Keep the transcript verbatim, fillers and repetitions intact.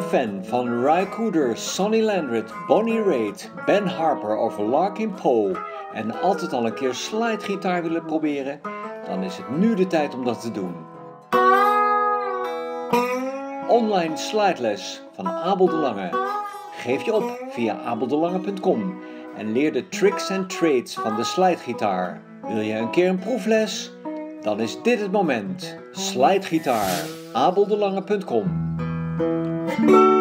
fan van Ry Cooder, Sonny Landreth, Bonnie Raitt, Ben Harper of Larkin Poe en altijd al een keer slidegitaar willen proberen? Dan is het nu de tijd om dat te doen. Online slideles van Abel de Lange. Geef je op via abel de lange punt com en leer de tricks en trades van de slidegitaar. Wil je een keer een proefles? Dan is dit het moment. Slidegitaar. abel de lange punt com